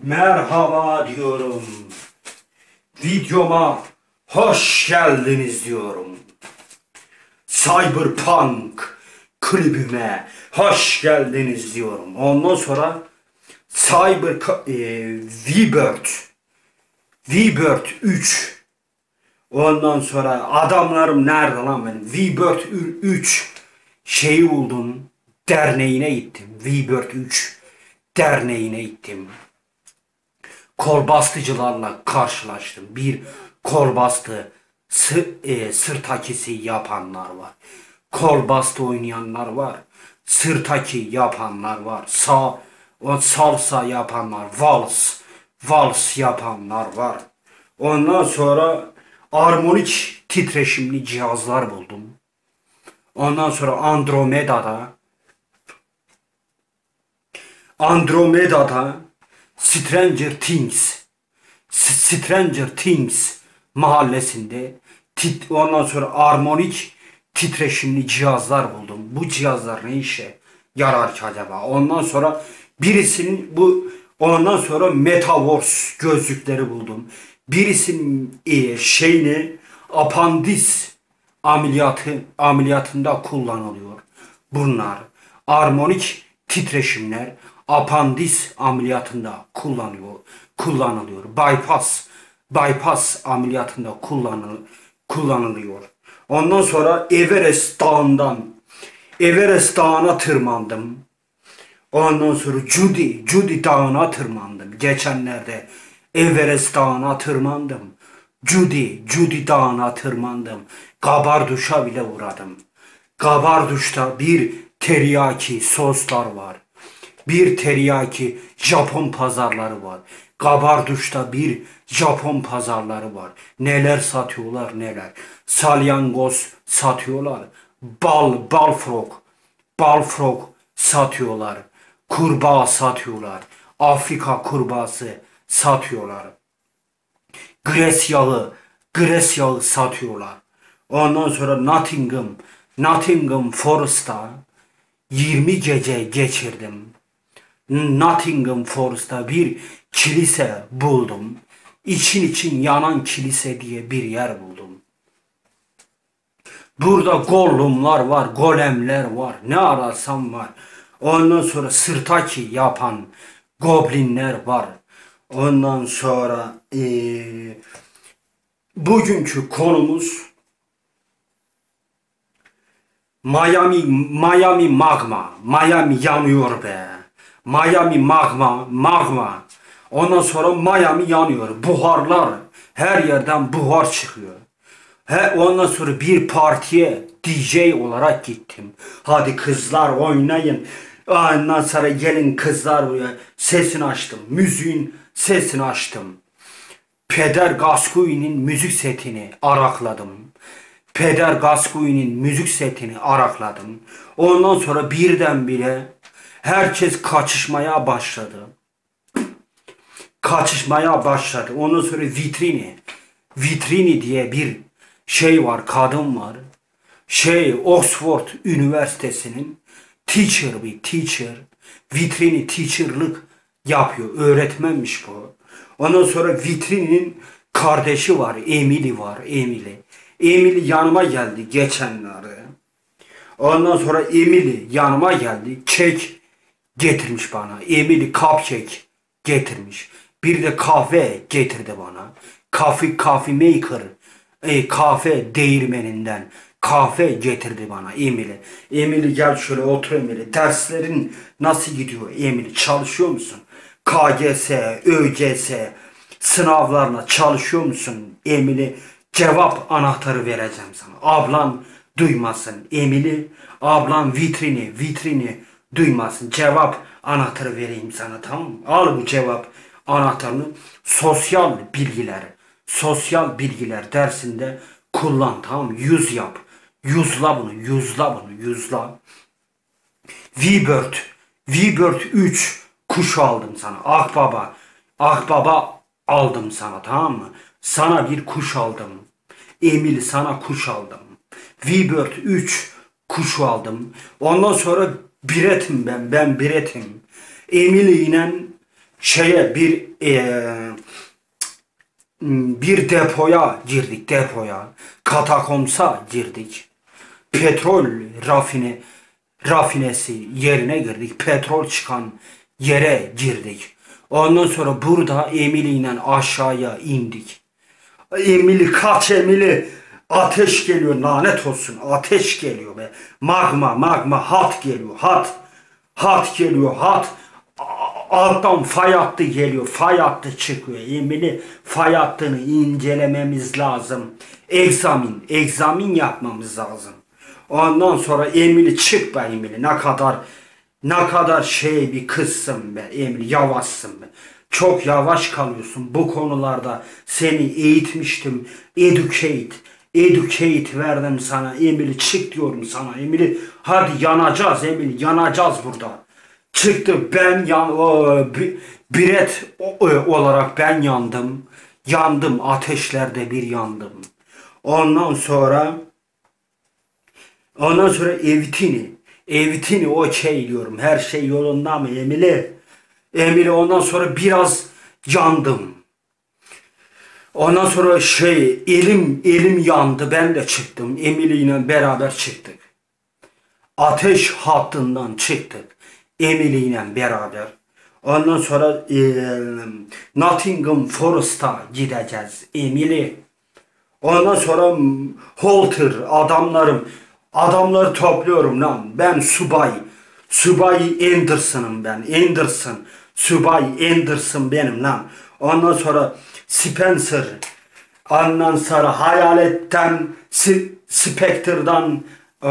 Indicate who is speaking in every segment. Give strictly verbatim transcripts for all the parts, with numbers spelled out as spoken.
Speaker 1: Merhaba diyorum. Videoma hoş geldiniz diyorum. Cyberpunk klibime hoş geldiniz diyorum. Ondan sonra Cyber e, V-Bird V-Bird üç. Ondan sonra adamlarım nerede lan benim? V-Bird üç şeyi buldum. Derneğine gittim. V-Bird üç derneğine gittim. Kolbastıcılarla karşılaştım. Bir kolbastı sı, e, sırtakisi yapanlar var. Kolbastı oynayanlar var. Sırtaki yapanlar var. Sa, o salsa yapanlar, vals, vals yapanlar var. Ondan sonra armonik titreşimli cihazlar buldum. Ondan sonra Andromeda'da Andromeda'da Stranger Things Stranger Things mahallesinde tit, ondan sonra armonik titreşimli cihazlar buldum. Bu cihazlar ne işe yarar ki acaba? Ondan sonra birisinin bu ondan sonra Metaverse gözlükleri buldum. Birisinin e, şeyini apandis ameliyatı ameliyatında kullanılıyor. Bunlar armonik titreşimler apandis ameliyatında kullanıyor, kullanılıyor. Bypass, bypass ameliyatında kullanıl, kullanılıyor. Ondan sonra Everest Dağı'ndan, Everest Dağı'na tırmandım. Ondan sonra Judy, Judy Dağı'na tırmandım. Geçenlerde Everest Dağı'na tırmandım. Judy, Judy Dağı'na tırmandım. Kabarduş'a bile uğradım. Kabarduş'ta bir teriyaki soslar var. Bir teriyaki Japon pazarları var. Kabarduş'ta bir Japon pazarları var. Neler satıyorlar neler. Salyangoz satıyorlar. Bal, balfrog, balfrog satıyorlar. Kurbağa satıyorlar. Afrika kurbağası satıyorlar. Gres yağı, gres yağı satıyorlar. Ondan sonra Nottingham, Nottingham Forest'ta yirmi gece geçirdim. Nottingham Forest'ta bir kilise buldum. İçin için yanan kilise diye bir yer buldum. Burada gollumlar var, golemler var. Ne arasam var. Ondan sonra sırtaki yapan goblinler var. Ondan sonra ee, bugünkü konumuz Miami, Miami magma. Miami yanıyor be. Miami magma, magma. Ondan sonra Miami yanıyor. Buharlar. Her yerden buhar çıkıyor. He, ondan sonra bir partiye D J olarak gittim. Hadi kızlar oynayın. Ondan sonra gelin kızlar buraya. Sesini açtım. Müziğin sesini açtım. Peder Gascoigne'in müzik setini arakladım. Peder Gascoigne'in müzik setini arakladım. Ondan sonra birdenbire herkes kaçışmaya başladı. Kaçışmaya başladı. Ondan sonra vitrini. Vitrini diye bir şey var, kadın var. Şey, Oxford Üniversitesi'nin teacher bir teacher. Vitrini teacher'lık yapıyor. Öğretmenmiş bu. Ondan sonra vitrinin kardeşi var. Emily var. Emily. Emily yanıma geldi geçenlerde. Ondan sonra Emily yanıma geldi. Kek getirmiş bana. Emily cupcake getirmiş. Bir de kahve getirdi bana. Coffee, coffee maker. E, kahve değirmeninden kahve getirdi bana Emily. Emily gel şöyle otur Emily. Derslerin nasıl gidiyor Emily? Çalışıyor musun? K G S, Ö G S sınavlarla çalışıyor musun Emily? Cevap anahtarı vereceğim sana. Ablan duymasın Emily. Ablan vitrini, vitrini duymasın. Cevap anahtarı vereyim sana, tamam mı? Al bu cevap anahtarını. Sosyal bilgiler, sosyal bilgiler dersinde kullan, tamam mı? Yüz yap. Yüzla bunu, yüzla bunu, yüzla. V-Bird, V-Bird üç kuş aldım sana. Akbaba, akbaba aldım sana, tamam mı? Sana bir kuş aldım. Emily sana kuş aldım. V-Bird üç kuş aldım. Ondan sonra biretim ben, ben biretim. Emily ile şeye bir e, bir depoya girdik, depoya. Katakomsa girdik. Petrol rafine rafinesi yerine girdik. Petrol çıkan yere girdik. Ondan sonra burada Emily ile aşağıya indik. Emily kaç Emily? Ateş geliyor, lanet olsun. Ateş geliyor be. Magma, magma, hat geliyor, hat. Hat geliyor, hat. Alttan fay hattı geliyor, fay hattı çıkıyor. Emily fay hattını incelememiz lazım. Egzamin, egzamin yapmamız lazım. Ondan sonra Emily çık be Emily. Ne kadar ne kadar şey bir kızsın be Emily, yavaşsın be. Çok yavaş kalıyorsun bu konularda. Seni eğitmiştim. Educate. Educate verdim sana. Emily çık diyorum sana. Emily hadi yanacağız Emily. Yanacağız burada. Çıktı ben yan o, biret olarak ben yandım. Yandım. Ateşlerde bir yandım. Ondan sonra ondan sonra evitini. Evitini okey diyorum. Her şey yolunda mı Emily? Emily ondan sonra biraz yandım. Ondan sonra şey elim elim yandı. Ben de çıktım. Emily ile beraber çıktık. Ateş hattından çıktık. Emily ile beraber. Ondan sonra e, Nottingham Forest'a gideceğiz. Emily. Ondan sonra Holter adamlarım. Adamları topluyorum lan. Ben subay. Subay Anderson'ım ben. Anderson. Subay Anderson benim lan. Ondan sonra Spencer. Ondan sonra Hayalet'ten, Spectre'dan e,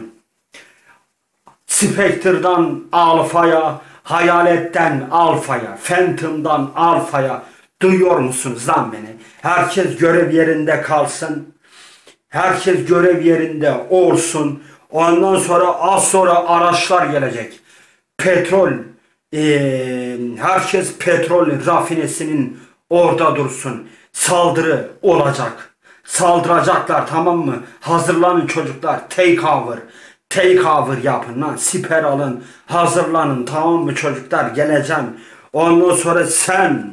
Speaker 1: Spectre'dan Alfa'ya, Hayalet'ten Alfa'ya, Phantom'dan Alfa'ya. Duyuyor musunuz lan beni? Herkes görev yerinde kalsın. Herkes görev yerinde olsun. Ondan sonra az sonra araçlar gelecek. Petrol, ee, herkes petrol rafinesinin orada dursun. Saldırı olacak. Saldıracaklar, tamam mı? Hazırlanın çocuklar. Take over. Take over yapın lan. Siper alın. Hazırlanın, tamam mı çocuklar? Geleceğim. Ondan sonra sen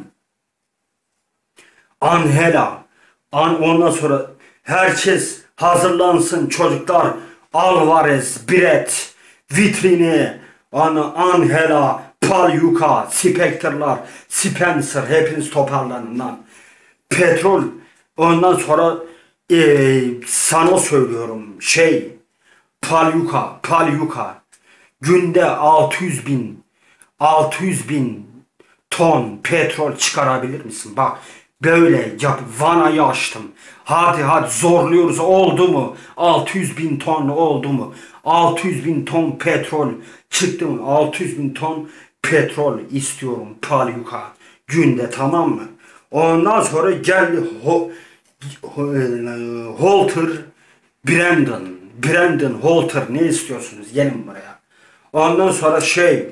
Speaker 1: Angela. An ondan sonra herkes hazırlansın çocuklar. Alvarez, Brett, Vitrini, Angela, Palyuka, Spectre'lar, Spencer, hepiniz toparlanın lan. Petrol, ondan sonra e, sana söylüyorum şey, Palyuka, Palyuka günde altı yüz bin, altı yüz bin ton petrol çıkarabilir misin? Bak böyle yap, vanayı açtım. Hadi hadi zorluyoruz, oldu mu? altı yüz bin ton oldu mu? altı yüz bin ton petrol çıktı mı? altı yüz bin ton petrol istiyorum Palyuka günde, tamam mı? Ondan sonra geldi Ho, Ho, Holter, Brandon, Brandon Holter, ne istiyorsunuz? Gelin buraya. Ondan sonra şey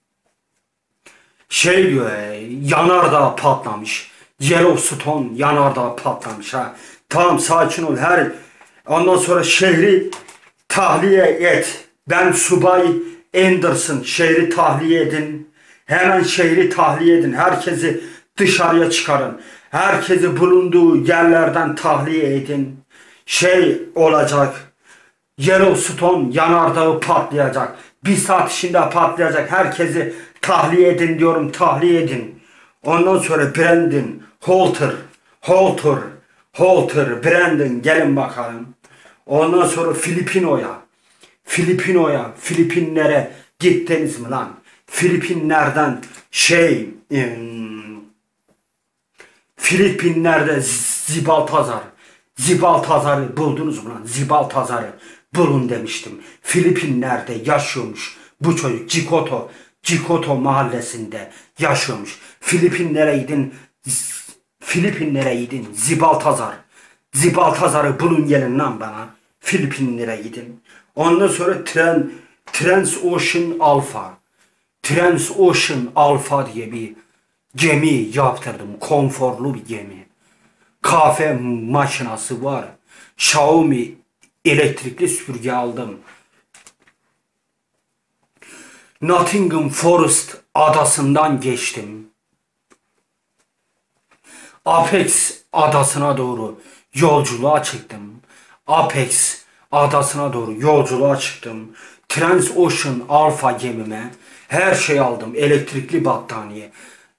Speaker 1: şey diyor, yanardağ patlamış. Yellowstone yanardağ patlamış ha. Tamam, sakin ol. Her ondan sonra şehri tahliye et. Ben Subay Anderson, şehri tahliye edin. Hemen şehri tahliye edin. Herkesi dışarıya çıkarın. Herkesi bulunduğu yerlerden tahliye edin. Şey olacak. Yellowstone yanardağı patlayacak. Bir saat içinde patlayacak. Herkesi tahliye edin diyorum. Tahliye edin. Ondan sonra Brandon, Holter, Holter, Holter, Brandon gelin bakalım. Ondan sonra Filipino'ya, Filipino'ya, Filipinlere gittiniz mi lan? Filipinlerden şey, ım, Filipinler'de Zibaltazar, Zibaltazar'ı buldunuz mu lan? Zibaltazar'ı bulun demiştim. Filipinler'de yaşıyormuş bu çocuk. Cikoto, Cikoto mahallesinde yaşıyormuş. Filipinlere gidin, Filipinlere gidin. Zibaltazar, Zibaltazar'ı bulun gelin lan bana. Filipinlere gidin. Ondan sonra Tren, Transocean Alpha, Transocean Alpha diye bir gemi yaptırdım. Konforlu bir gemi. Kahve makinası var. Xiaomi elektrikli süpürge aldım. Nottingham Forest adasından geçtim. Apex adasına doğru yolculuğa çıktım. Apex adasına doğru yolculuğa çıktım. Transocean Alpha gemime her şey aldım. Elektrikli battaniye.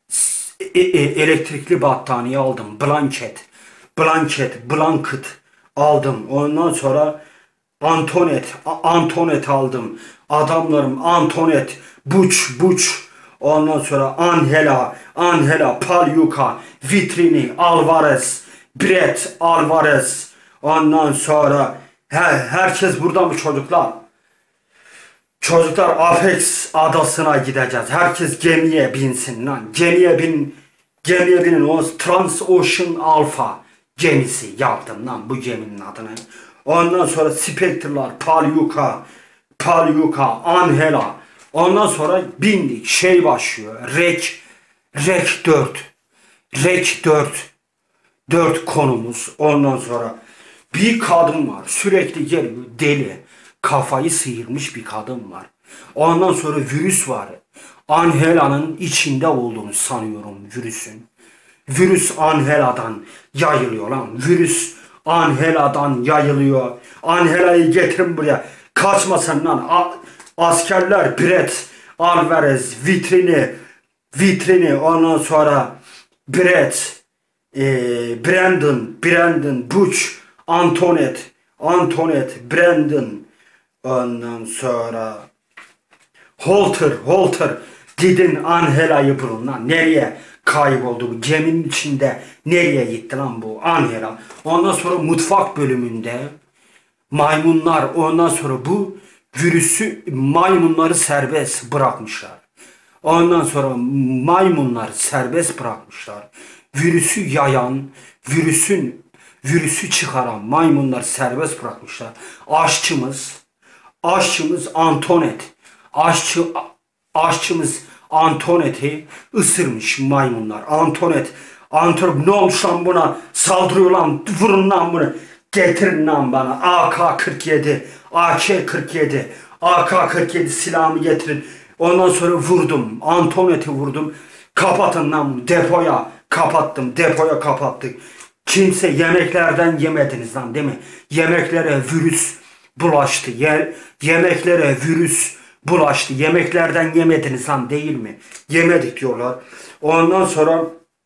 Speaker 1: E, e, elektrikli battaniye aldım. Blanket. Blanket. Blanket aldım. Ondan sonra Antonet. Antonet aldım. Adamlarım Antonet. Buç. Buç. Ondan sonra Angela. Angela. Palyuka. Vitrini. Alvarez. Brett Alvarez. Ondan sonra her, herkes burada mı çocuklar? Çocuklar Apex adasına gideceğiz. Herkes gemiye binsin lan. Gemiye bin, gemiye binin. O Transocean Alpha gemisi yaptım lan bu geminin adını. Ondan sonra Spectre'lar, Palyuka, Palyuka, Angela. Ondan sonra bindik. Şey başlıyor. Rek, Rek dört. Rek dört. Dört konumuz. Ondan sonra bir kadın var. Sürekli geliyor. Deli. Kafayı sıyırmış bir kadın var. Ondan sonra virüs var. Angela'nın içinde olduğunu sanıyorum virüsün. Virüs Angela'dan yayılıyor lan. Virüs Angela'dan yayılıyor. Angela'yı getirin buraya. Kaçmasın lan. A askerler Brett Alvarez, Vitrini, Vitrini, ondan sonra Brett, e, Brandon, Brandon, Butch, Antoinette, Antoinette, Brandon, ondan sonra Holter, Holter, gidin Angela'yı bulun lan. Nereye kayboldu bu geminin içinde? Nereye gitti lan bu Angela? Ondan sonra mutfak bölümünde maymunlar, ondan sonra bu virüsü, maymunları serbest bırakmışlar. Ondan sonra maymunları serbest bırakmışlar. Virüsü yayan, virüsün virüsü çıkaran maymunları serbest bırakmışlar. Aşçımız, aşçımız Antoinette, aşçı aşçımız Antoinette'i ısırmış maymunlar. Antoinette, Antoinette, ne olmuş lan buna? Saldırıyor lan, vurun lan bunu. Getirin lan bana A K kırk yedi, A K kırk yedi, A K kırk yedi silahımı getirin. Ondan sonra vurdum. Antoinette'i vurdum. Kapatın lan bunu. Depoya kapattım. Depoya kapattık. Kimse yemeklerden yemediniz lan değil mi? Yemeklere virüs bulaştı. Ye yemeklere virüs bulaştı. Yemeklerden yemediniz lan değil mi? Yemedik diyorlar. Ondan sonra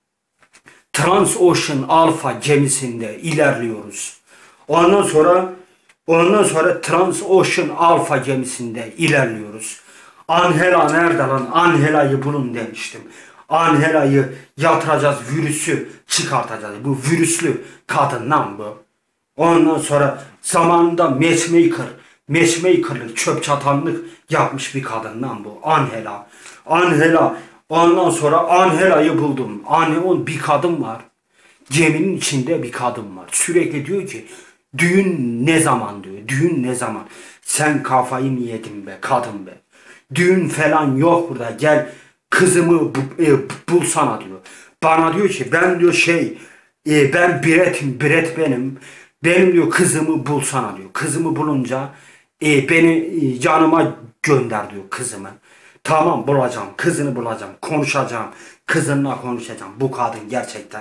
Speaker 1: Transocean Alpha gemisinde ilerliyoruz. Ondan sonra ondan sonra Transocean Alpha gemisinde ilerliyoruz. Angela nerede lan? Angela'yı bulun demiştim. Angela'yı yatıracağız, virüsü çıkartacağız. Bu virüslü kadın lan bu. Ondan sonra zamanında matchmaker, matchmakerlık, çöp çatanlık yapmış bir kadın lan bu. Angela. Angela. Ondan sonra Angela'yı buldum. Angela'nın bir kadın var. Geminin içinde bir kadın var. Sürekli diyor ki düğün ne zaman diyor. Düğün ne zaman? Sen kafayı mı yedin be kadın be. Düğün falan yok burada. Gel kızımı bu, e, bulsana diyor. Bana diyor ki ben diyor şey e, ben Brett'im, Brett benim. Benim diyor kızımı bulsana diyor. Kızımı bulunca e, beni e, yanıma gönder diyor kızımı. Tamam bulacağım. Kızını bulacağım. Konuşacağım. Kızınla konuşacağım. Bu kadın gerçekten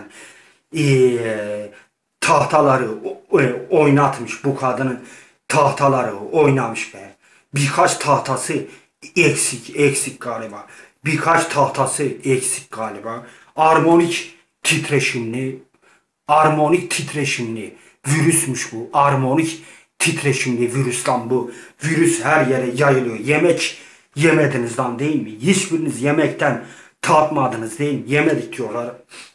Speaker 1: e, tahtaları e, oynatmış. Bu kadının tahtaları oynamış be. Birkaç tahtası eksik. Eksik galiba. Birkaç tahtası eksik galiba. Armonik titreşimli. Armonik titreşimli. Virüsmüş bu. Armonik titreşimli virüs lan bu. Virüs her yere yayılıyor. Yemek yemediniz lan değil mi? Hiçbiriniz yemekten tatmadınız değil mi? Yemedik diyorlar.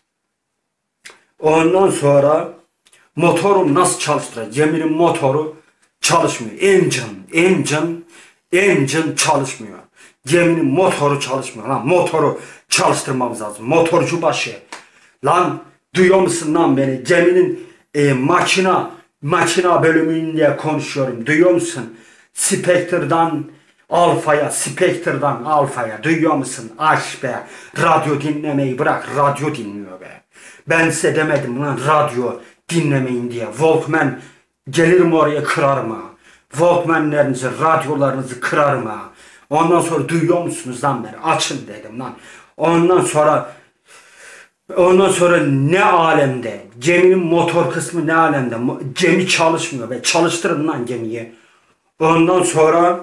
Speaker 1: Ondan sonra motorum nasıl çalıştıracak? Geminin motoru çalışmıyor. Engine, engine, engine çalışmıyor. Geminin motoru çalışmıyor. Lan motoru çalıştırmamız lazım. Motorcu başı. Lan duyuyor musun lan beni? Geminin e, makina, makina bölümünde konuşuyorum. Duyuyor musun? Spectre'dan Alfa'ya, Spectre'dan Alfa'ya duyuyor musun? Aç be. Radyo dinlemeyi bırak. Radyo dinliyor be. Ben size demedim lan radyo dinlemeyin diye. Walkman gelirim oraya kırarım ha. Walkman'lerinizi, radyolarınızı kırarım ha. Ondan sonra duyuyor musunuz lan beni? Açın dedim lan. Ondan sonra Ondan sonra ne alemde? Geminin motor kısmı ne alemde? Gemi çalışmıyor be. Çalıştırın lan gemiyi. Ondan sonra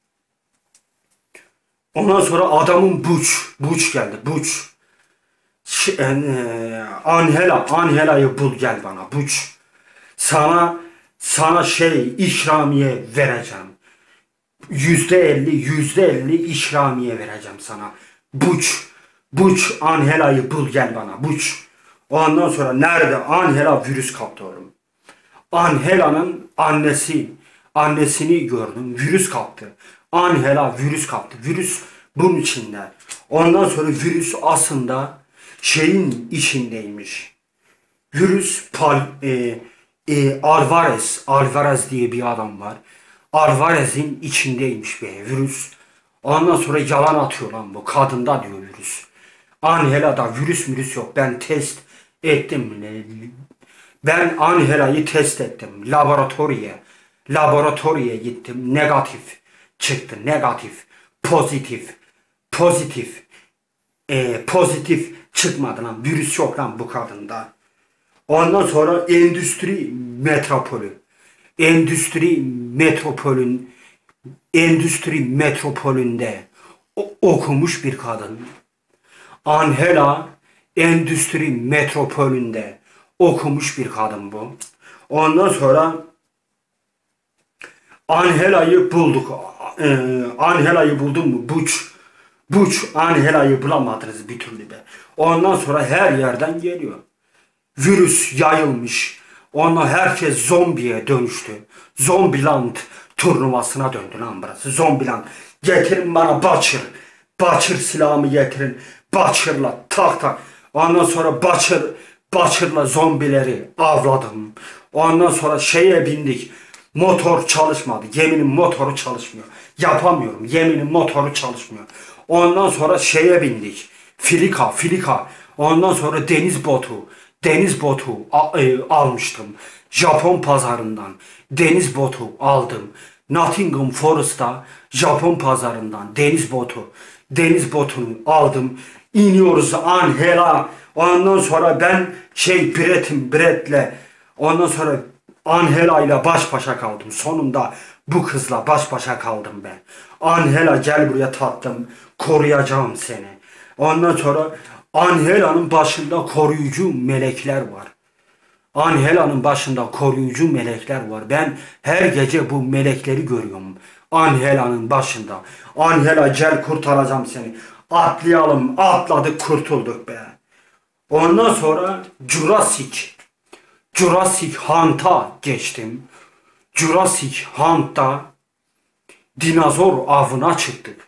Speaker 1: ondan sonra adamın buç. Buç geldi. Buç. Ş e, Angela. Angela'yı bul gel bana. Buç. Sana sana şey ikramiye vereceğim. Yüzde elli, yüzde elli ikramiye vereceğim sana. Buç. Buç Angela'yı bul gel bana. Buç. Ondan sonra nerede? Angela virüs kaptı oğlum. Angela'nın annesi. Annesini gördüm. Virüs kaptı. Angela virüs kaptı. Virüs bunun içinde. Ondan sonra virüs aslında şeyin içindeymiş. Virüs pal, e, e, Alvarez. Alvarez diye bir adam var. Alvarez'in içindeymiş be virüs. Ondan sonra yalan atıyor lan bu. Kadında diyor virüs. Angela'da virüs virüs yok. Ben test ettim. Ben Angela'yı test ettim. Laboratuvara. Laboratuvara gittim. Negatif çıktı. Negatif. Pozitif. Pozitif. E, pozitif çıkmadı lan. Virüs yok lan bu kadında. Ondan sonra endüstri metropolü. Endüstri metropolün endüstri metropolünde okumuş bir kadın. Angela endüstri metropolünde okumuş bir kadın bu. Ondan sonra Angela'yı bulduk. Ee, Angela'yı buldun mu? Buç. Buç Angela'yı bulamadınız bir türlü be. Ondan sonra her yerden geliyor. Virüs yayılmış. Ondan herkes zombiye dönüştü. Zombiland turnuvasına döndü lan burası. Zombiland. Getirin bana Butcher. Butcher silahımı getirin. Butcher'la tak tak. Ondan sonra Butcher, Butcher'la zombileri avladım. Ondan sonra şeye bindik. Motor çalışmadı. Geminin motoru çalışmıyor. Yapamıyorum. Geminin motoru çalışmıyor. Ondan sonra şeye bindik. Filika, filika. Ondan sonra deniz botu. Deniz botu e, almıştım. Japon pazarından. Deniz botu aldım. Nottingham Forest'ta Japon pazarından deniz botu. Deniz botunu aldım. İniyoruz Angela. Ondan sonra ben şey Brett'im Brett'le. Ondan sonra Angela ile baş başa kaldım. Sonunda bu kızla baş başa kaldım ben. Angela gel buraya tatlım. Koruyacağım seni. Ondan sonra Angela'nın başında koruyucu melekler var. Angela'nın başında koruyucu melekler var. Ben her gece bu melekleri görüyorum. Angela'nın başında. Angela gel kurtaracağım seni. Atlayalım. Atladık kurtulduk be. Ondan sonra Jurassic. Jurassic Hunt'a geçtim. Jurassic Hunt'ta dinozor avına çıktık.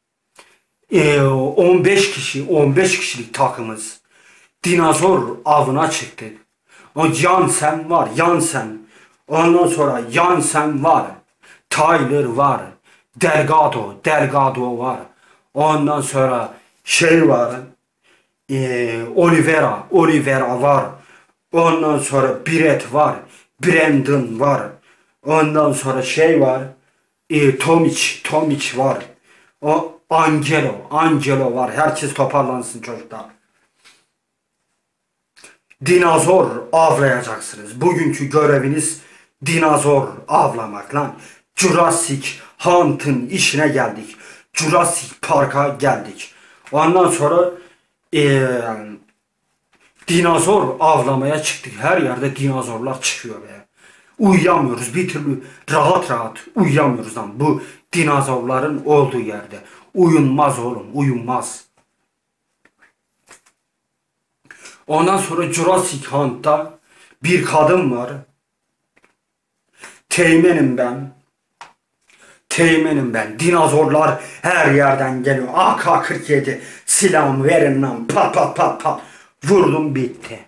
Speaker 1: Ee, on beş kişi, on beş kişilik takımız. Dinozor avına çıktık. O Jansen var, Jansen. Ondan sonra Jansen var. Tyler var. Delgado, Delgado var. Ondan sonra şey var. E, Oliveira, Oliveira var. Ondan sonra Brett var. Brandon var. Ondan sonra şey var. E, Tomic, Tomic var. O Angelo, Angelo var. Herkes toparlansın çocuklar. Dinozor avlayacaksınız. Bugünkü göreviniz dinozor avlamak lan. Jurassic Hunt'ın işine geldik. Jurassic Park'a geldik. Ondan sonra ee, dinozor avlamaya çıktık. Her yerde dinozorlar çıkıyor be. Uyuyamıyoruz. Bir türlü rahat rahat uyuyamıyoruz lan. Bu dinozorların olduğu yerde. Uyunmaz oğlum. Uyunmaz. Ondan sonra Jurassic Hunt'ta bir kadın var. Teğmenim ben. Teğmenim ben. Dinozorlar her yerden geliyor. A K kırk yedi silahımı verin lan. Pat pat pat pat. Vurdum bitti.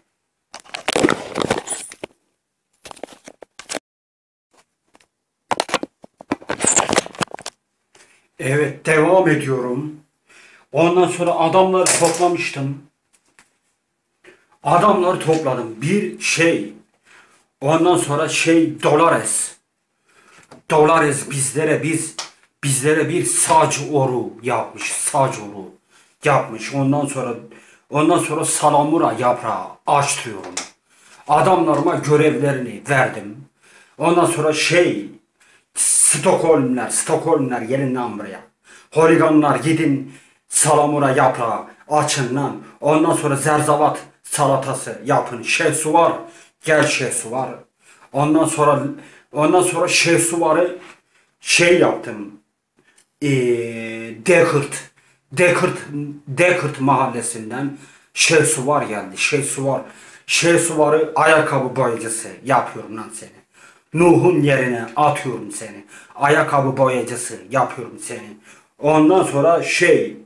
Speaker 1: Evet devam ediyorum. Ondan sonra adamları toplamıştım. Adamları topladım. Bir şey. Ondan sonra şey Dolores. Dolores bizlere biz bizlere bir saç oru yapmış. Saç oru yapmış. Ondan sonra Ondan sonra salamura yaprağı açtırıyorum. Adamlarıma görevlerini verdim. Ondan sonra şey Stockholmler, Stockholmler gelin lan buraya. Holiganlar gidin salamura yaprağı açın lan. Ondan sonra zerzavat salatası yapın. Şehsu var. Gel şehsu var. Ondan sonra ondan sonra şehsu varı şey yaptım. Ee, Dekırt. Dekırt, Dekırt mahallesinden şehsu var geldi. Şehsu var. Şehsu varı ayakkabı boyacısı yapıyorum lan seni. Nuh'un yerine atıyorum seni. Ayakkabı boyacısı yapıyorum seni. Ondan sonra şey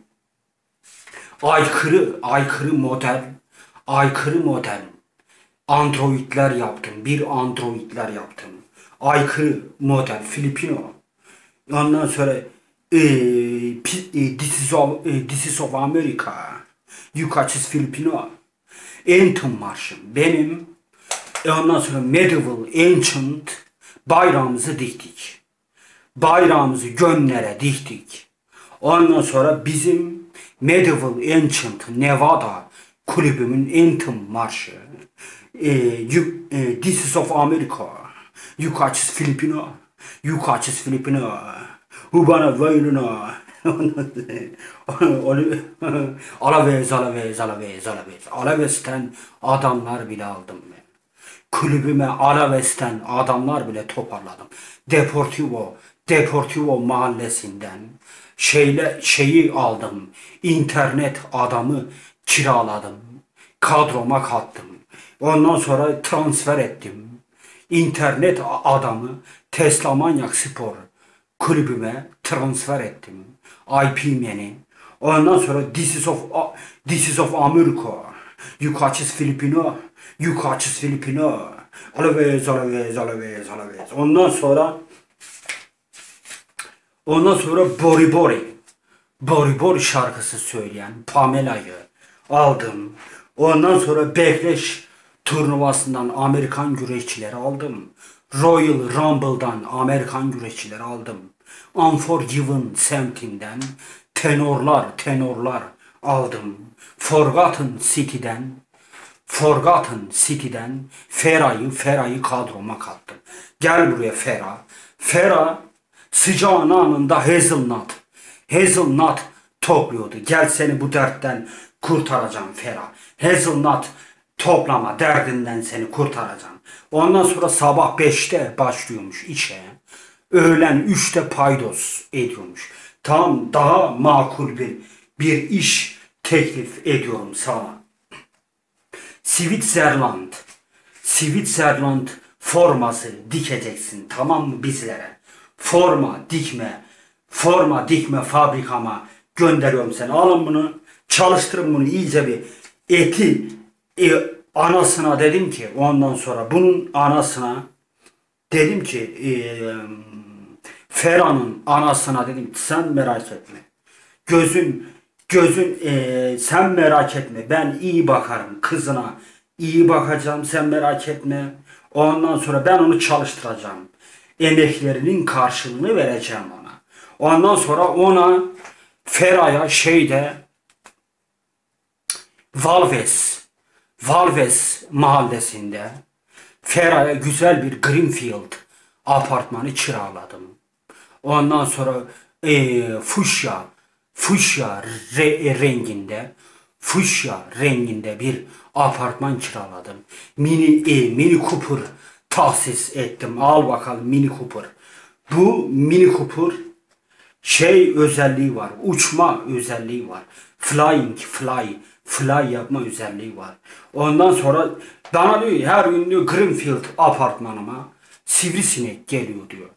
Speaker 1: aykırı aykırı model aykırı model androidler yaptım. Bir androidler yaptım. Aykırı model Filipino. Ondan sonra e, e, This is of, e, This is of America. Yukaçız Filipino. Anthem marşım benim. E ondan sonra medieval ancient bayrağımızı diktik. Bayrağımızı gönlere diktik. Ondan sonra bizim medieval ancient Nevada kulübümün Anthem marşı. E, you, e, This is of America. Yukaçız Filipino. Yukaçız Filipino. Hubana Vayluna. Alaves, Alaves, Alaves, Alaves. Alaves'ten adamlar bile aldım ben. Kulübüme Alaves'ten adamlar bile toparladım. Deportivo, Deportivo mahallesinden şeyle şeyi aldım. İnternet adamı kiraladım. Kadroma kattım. Ondan sonra transfer ettim. İnternet adamı Tesla Manyak Spor kulübüme transfer ettim. I P meni. Ondan sonra This is of This is of America. Yukaçız Filipino. Yukaçız Filipino. Alaves, Alaves, Alaves, Alaves. Ondan sonra Ondan sonra Bori Bori. Bori Bori şarkısı söyleyen Pamela'yı aldım. Ondan sonra Bekleş turnuvasından Amerikan güreşçileri aldım. Royal Rumble'dan Amerikan güreşçileri aldım. Unforgiven semtinden tenorlar tenorlar aldım. Forgotten City'den Forgotten City'den Fera'yı Fera'yı kadroma kattım. Gel buraya Fera. Fera sıcağın anında Hazelnut. Hazelnut topluyordu. Gel seni bu dertten kurtaracağım Fera. Hazelnut toplama derdinden seni kurtaracağım. Ondan sonra sabah beşte başlıyormuş işe. Öğlen üçte paydos ediyormuş. Tam daha makul bir bir iş teklif ediyorum sana. Switzerland. Switzerland forması dikeceksin, tamam mı bizlere? Forma dikme. Forma dikme fabrikama gönderiyorum seni. Alın bunu, çalıştırın bunu iyice bir eti e, anasına dedim ki ondan sonra bunun anasına dedim ki e, Fera'nın anasına dedim sen merak etme. Gözün gözün e, sen merak etme. Ben iyi bakarım kızına. İyi bakacağım sen merak etme. Ondan sonra ben onu çalıştıracağım. Emeklerinin karşılığını vereceğim ona. Ondan sonra ona Fera'ya şeyde Valves Valves mahallesinde Fera'ya güzel bir Greenfield apartmanı kiraladım. Ondan sonra e, fuşya fuşya re, renginde fuşya renginde bir apartman kiraladım. Mini e, Mini Cooper tahsis ettim. Al bakalım Mini Cooper. Bu Mini Cooper şey özelliği var. Uçma özelliği var. Flying, fly, fly yapma özelliği var. Ondan sonra bana diyor her gün diyor Greenfield apartmanıma sivrisinek geliyor diyor.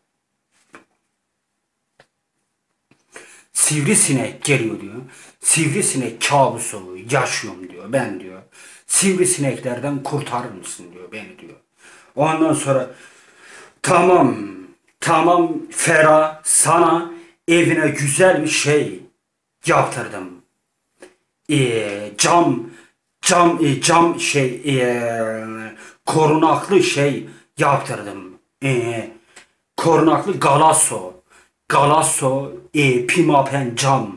Speaker 1: Sivrisinek geliyor diyor. Sivrisinek kabusu yaşıyorum diyor. Ben diyor. Sivrisineklerden kurtarır mısın diyor beni diyor. Ondan sonra tamam tamam Fera sana evine güzel bir şey yaptırdım. Ee, cam cam e, cam şey e, korunaklı şey yaptırdım. E, korunaklı galasso galasso e, pimapen cam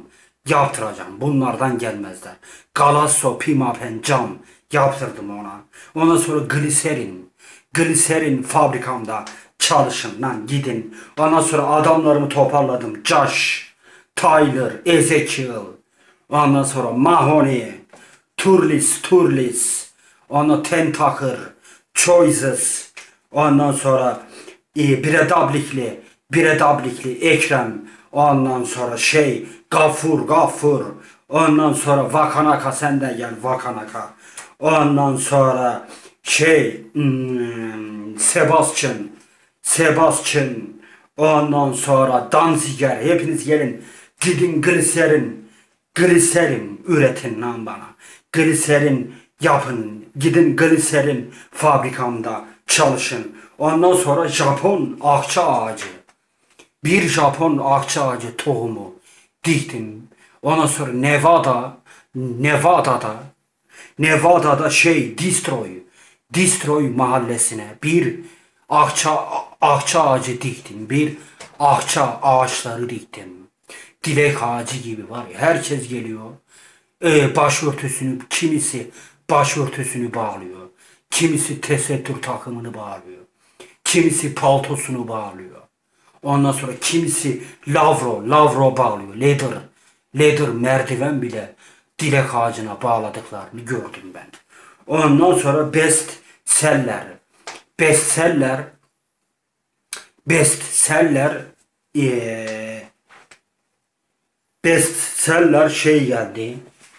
Speaker 1: yaptıracağım. Bunlardan gelmezler. Galasso Pimapen cam yaptırdım ona. Ondan sonra gliserin. Gliserin fabrikamda çalışın lan gidin. Ondan sonra adamlarımı toparladım. Josh, Tyler, Ezekiel. Ondan sonra Mahoney, Turlis, Turlis. Ondan Tentaker, Choices. Ondan sonra e, Biredablikli, Biredablikli Ekrem. Ondan sonra şey Gafur, Gafur. Ondan sonra Vakanaka sen de gel Vakanaka. Ondan sonra şey hmm, Sebastian, Sebastian. Ondan sonra Danziger. Hepiniz gelin. Gidin gliserin, gliserin üretin lan bana. Gliserin yapın. Gidin gliserin fabrikamda çalışın. Ondan sonra Japon akça ağacı. Bir Japon akça ağacı tohumu diktim. Ondan sonra Nevada, Nevada'da, Nevada'da şey Destroy, Destroy mahallesine bir akça, akça ağacı diktim. Bir akça ağaçları diktim. Dilek ağacı gibi var ya, herkes geliyor. Ee, başörtüsünü, kimisi başörtüsünü bağlıyor. Kimisi tesettür takımını bağlıyor. Kimisi paltosunu bağlıyor. Ondan sonra kimisi lavro, lavro bağlıyor. Leather, leather merdiven bile dilek ağacına bağladıklarını gördüm ben. Ondan sonra best seller, best seller, best seller, ee, best seller şey geldi.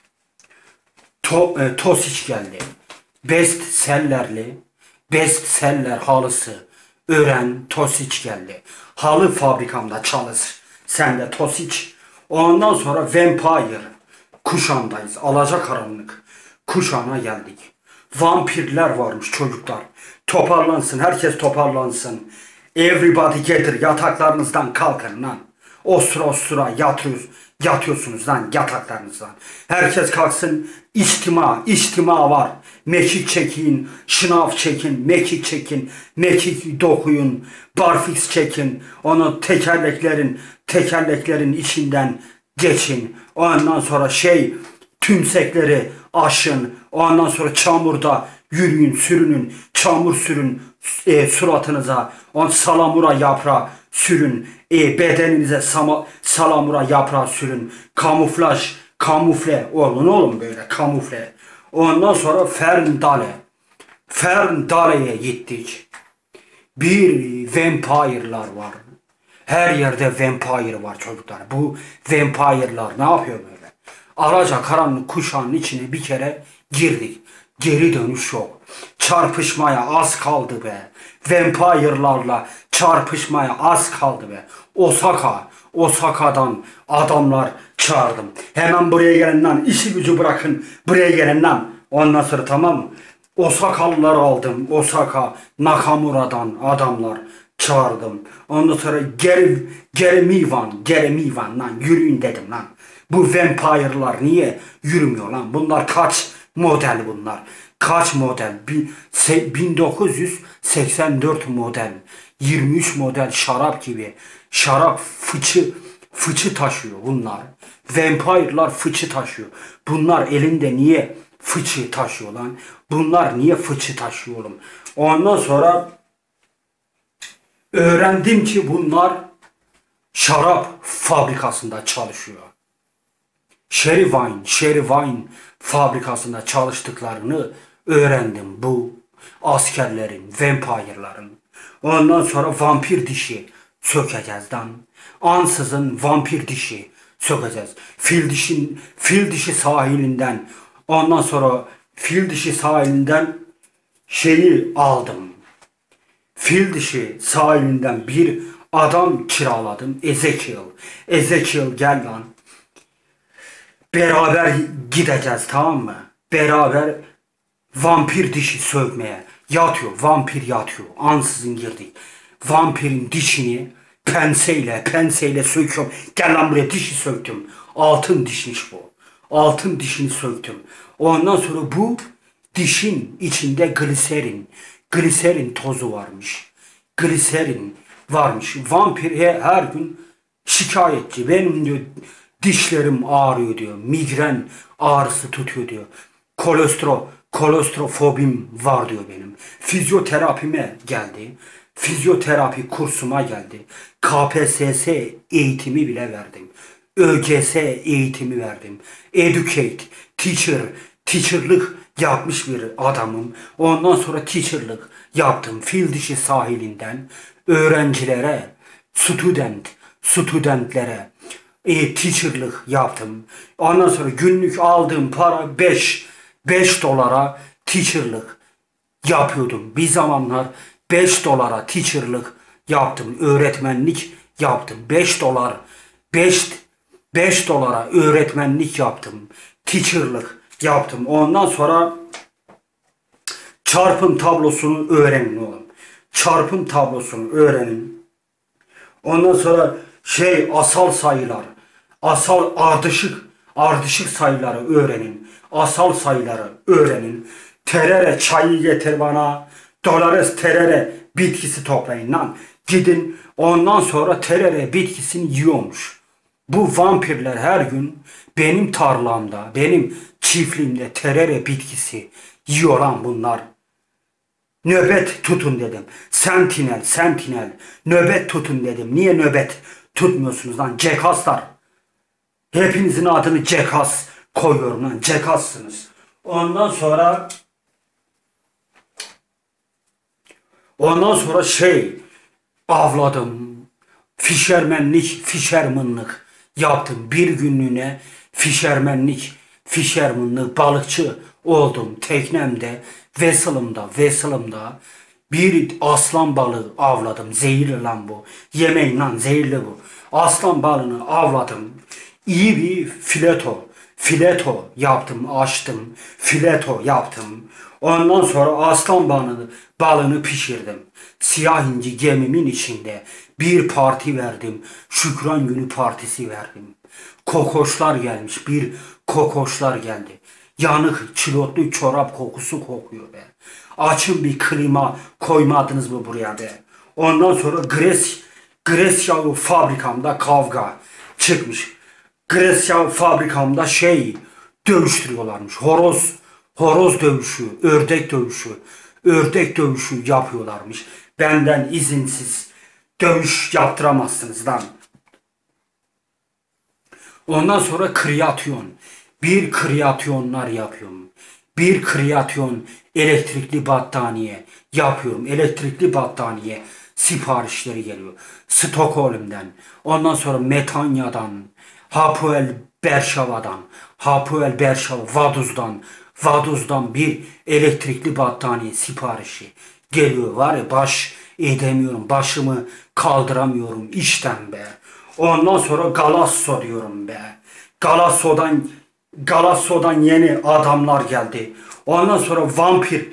Speaker 1: To, e, Tosiç geldi. Best sellerli, best seller halısı öğren Tosiç geldi. Halı fabrikamda çalış. Sen de Tosiç. Ondan sonra Vampire kuşağındayız. Alacakaranlık kuşağına geldik. Vampirler varmış çocuklar. Toparlansın. Herkes toparlansın. Everybody gather. Yataklarınızdan kalkın lan. Osura osura yatıyoruz. Yatıyorsunuz lan yataklarınızdan. Herkes kalksın. İçtima, içtima var. Mekik çekin, şınav çekin, mekik çekin, mekik dokuyun, barfix çekin. Onu tekerleklerin, tekerleklerin içinden geçin. Ondan sonra şey tümsekleri aşın. Ondan sonra çamurda yürüyün, sürünün, çamur sürün e, suratınıza. On salamura yaprağı sürün. E, bedeninize sama, salamura yaprağı sürün. Kamuflaj, kamufle olun oğlum böyle kamufle. Ondan sonra Ferndale. Ferndale'ye gittik. Bir vampire'lar var. Her yerde vampire var çocuklar. Bu vampire'lar ne yapıyor böyle? Alacakaranlık kuşağının içine bir kere girdik. Geri dönüş yok. Çarpışmaya az kaldı be. Vampire'larla çarpışmaya az kaldı be. Osaka, Osaka'dan adamlar çağırdım. Hemen buraya gelin lan. İşi gücü bırakın. Buraya gelin lan. Ondan sonra tamam mı? Osakalıları aldım. Osaka, Nakamura'dan adamlar çağırdım. Ondan sonra geri, geri mivan, geri mivan lan. Yürüyün dedim lan. Bu vampire'lar niye yürümüyor lan? Bunlar kaç model bunlar? Kaç model? bin dokuz yüz seksen dört model. yirmi üç model şarap gibi. Şarap fıçı, fıçı taşıyor bunlar. Vampire'lar fıçı taşıyor. Bunlar elinde niye fıçı taşıyor lan? Bunlar niye fıçı taşıyor oğlum? Ondan sonra öğrendim ki bunlar şarap fabrikasında çalışıyor. Sherry Wine, Sherry Wine fabrikasında çalıştıklarını öğrendim bu askerlerin, vampire'ların. Ondan sonra vampir dişi sökeceğiz lan. Ansızın vampir dişi sökeceğiz. Fil dişin, fil dişi sahilinden, ondan sonra fil dişi sahilinden şeyi aldım. Fil dişi sahilinden bir adam kiraladım. Ezekiel. Ezekiel gel lan. Beraber gideceğiz tamam mı? Beraber vampir dişi sökmeye. Yatıyor. Vampir yatıyor. Ansızın girdik. Vampirin dişini penseyle penseyle söküyorum. Gel lan buraya dişi söktüm. Altın dişmiş bu. Altın dişini söktüm. Ondan sonra bu dişin içinde gliserin. Gliserin tozu varmış. Gliserin varmış. Vampir her gün şikayetçi. Benim diyor Dişlerim ağrıyor diyor. Migren ağrısı tutuyor diyor. Kolestro, kolestrofobim var diyor benim. Fizyoterapime geldi. Fizyoterapi kursuma geldi. K P S S eğitimi bile verdim. Ö G S eğitimi verdim. Educate, teacher, teacherlık yapmış bir adamım. Ondan sonra teacherlık yaptım. Fil dişi sahilinden öğrencilere, student, studentlere e, teacherlık yaptım. Ondan sonra günlük aldığım para beş beş dolara teacherlık yapıyordum. Bir zamanlar beş dolara teacherlık yaptım. Öğretmenlik yaptım. beş dolar beş beş dolara öğretmenlik yaptım. Teacherlık yaptım. Ondan sonra çarpım tablosunu öğrenin oğlum. Çarpım tablosunu öğrenin. Ondan sonra şey asal sayılar, asal ardışık, ardışık sayıları öğrenin. Asal sayıları öğrenin. Terere çayı getir bana. Dolores terere bitkisi toplayın lan. Gidin ondan sonra terere bitkisini yiyormuş. Bu vampirler her gün benim tarlamda, benim çiftliğimde terere bitkisi yiyor lan bunlar. Nöbet tutun dedim. Sentinel, sentinel. Nöbet tutun dedim. Niye nöbet tutmuyorsunuz lan? Cekaslar. Hepinizin adını Cekas koyuyorum lan. Cekassınız. Ondan sonra ondan sonra şey avladım. Fişermenlik, fişermanlık yaptım. Bir günlüğüne fişermenlik, fişermanlık balıkçı oldum. Teknemde, vesselımda, vesselımda bir aslan balığı avladım. Zehirli lan bu. Yemeyin lan, zehirli bu. Aslan balığını avladım. İyi bir fileto, fileto yaptım, açtım. Fileto yaptım. Ondan sonra aslan balığını, balığını pişirdim. Siyah inci gemimin içinde bir parti verdim. Şükran Günü partisi verdim. Kokoşlar gelmiş. Bir kokoşlar geldi. Yanık çilotlu çorap kokusu kokuyor be. Açın bir klima koymadınız mı buraya be. Ondan sonra Gres, Gres yağı fabrikamda kavga çıkmış. Gres yağı fabrikamda şey dövüştürüyorlarmış. Horoz, horoz dövüşü, ördek dövüşü, ördek dövüşü yapıyorlarmış. Benden izinsiz dövüş yaptıramazsınız lan. Ondan sonra kreatyon. Bir kreatyonlar yapıyorum. Bir kreatyon elektrikli battaniye yapıyorum. Elektrikli battaniye siparişleri geliyor. Stockholm'den. Ondan sonra Metanya'dan. Hapoel Berşava'dan. Hapoel Berşava Vaduz'dan. Vaduz'dan bir elektrikli battaniye siparişi geliyor. Var ya baş edemiyorum. Başımı kaldıramıyorum işten be. Ondan sonra Galasso diyorum be. Galasso'dan Galasso'dan yeni adamlar geldi. Ondan sonra vampir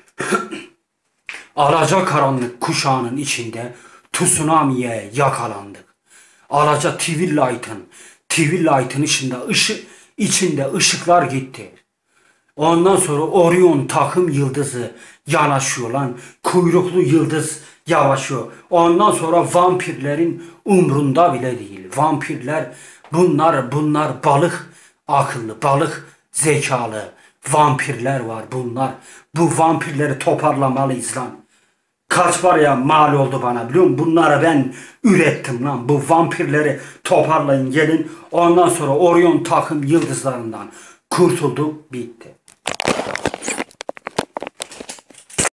Speaker 1: alacakaranlık kuşağının içinde tsunami'ye yakalandık. Alaca T V Light'ın T V Light'ın içinde ışık içinde ışıklar gitti. Ondan sonra Orion takım yıldızı yanaşıyor lan. Kuyruklu yıldız yavaşıyor. Ondan sonra vampirlerin umrunda bile değil. Vampirler bunlar bunlar balık akıllı, balık zekalı vampirler var bunlar. Bu vampirleri toparlamalıyız lan. Kaç paraya mal oldu bana biliyor musun? Bunları ben ürettim lan. Bu vampirleri toparlayın gelin. Ondan sonra Orion takım yıldızlarından kurtulduk bitti.